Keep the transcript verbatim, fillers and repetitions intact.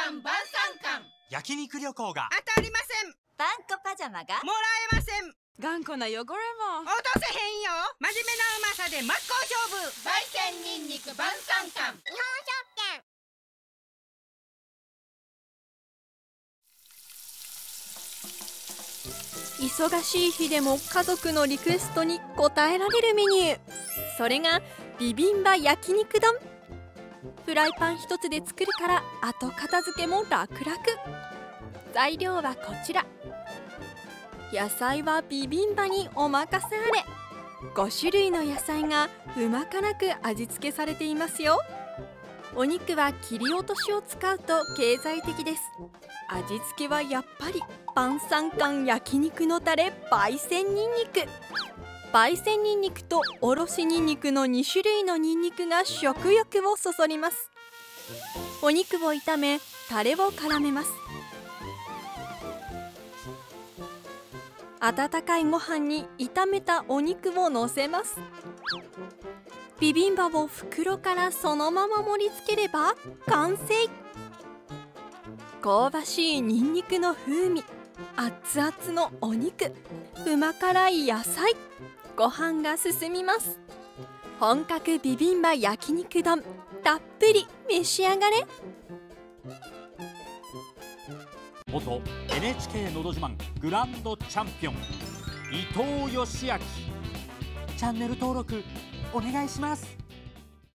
晩晩餐館。 焼肉旅行が当たりません。 ワンコパジャマがもらえません。 頑固な汚れも落とせへんよ。真面目なうまさで真っ向勝負。焙煎にんにく晩餐館。日本食券。 忙しい日でも家族のリクエストに応えられるメニュー、それがビビンバ焼肉丼。フライパン一つで作るから後片付けも楽々。材料はこちら。野菜はビビンバにお任せあれ。ご種類の野菜がうま辛く味付けされていますよ。お肉は切り落としを使うと経済的です。味付けはやっぱり晩餐館焼肉のタレ焙煎にんにく。焙煎にんにくとおろしにんにくのに種類のにんにくが食欲をそそります。お肉を炒めタレを絡めます。温かいご飯に炒めたお肉をのせます。ビビンバを袋からそのまま盛り付ければ完成。香ばしいニンニクの風味、熱々のお肉、うま辛い野菜、ご飯が進みます。本格ビビンバ焼肉丼、たっぷり召し上がれ。 元 エヌエイチケー のど自慢グランドチャンピオン伊藤義明、チャンネル登録お願いします。